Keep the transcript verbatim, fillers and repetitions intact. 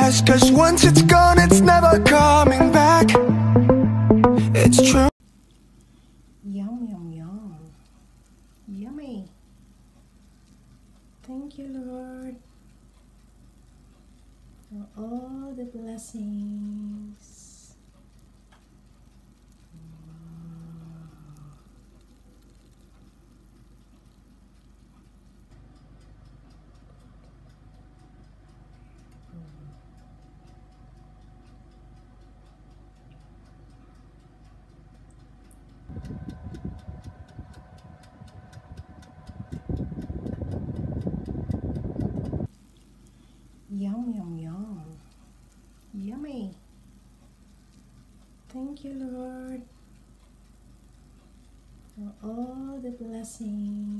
fast, 'cause once it's gone, it's never coming back. It's true. Yum, yum, yum. Yummy. Thank you, Lord, for all the blessings. Yum, yum, yum. Yummy. Thank you, Lord, for all the blessings.